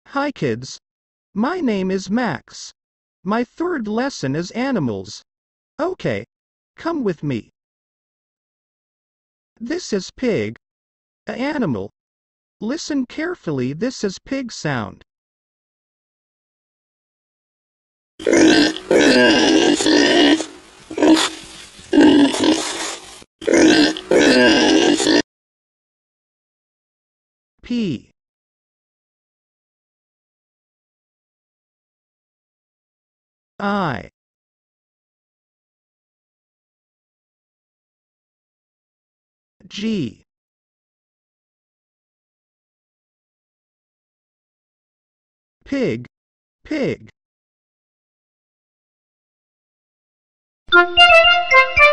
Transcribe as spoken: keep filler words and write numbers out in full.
Hi kids. My name is Max. My third lesson is animals. Okay, come with me. This is pig, a animal. Listen carefully, this is pig sound. P. I. G. Pig, pig.